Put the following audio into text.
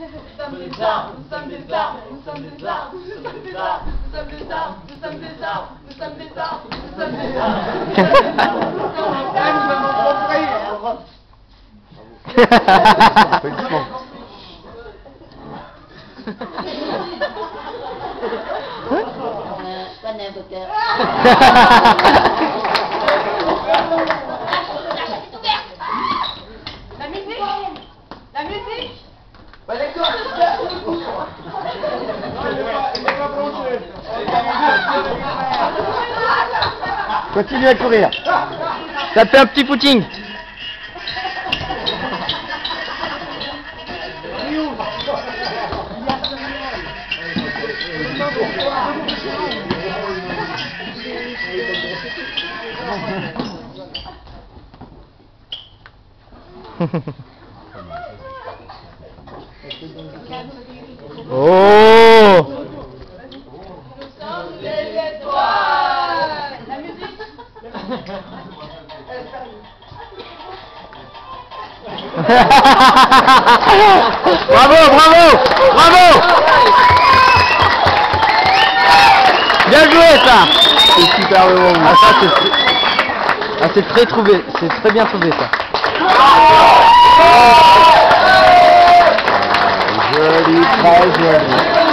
sommes des arbres, nous sommes des arbres, nous sommes des arbres, nous sommes des arbres, nous sommes des arbres, nous sommes des arbres, nous sommes des arbres, nous sommes des arbres, La musique? La musique? Bah d'accord. Continue à courir. Ça te fait un petit footing. Oh! Nous sommes des étoiles! La musique? Bravo, bravo, bravo! Bien joué ça! C'est super bon. Ah, ça c'est très trouvé, c'est très bien trouvé ça. Joli, très joli.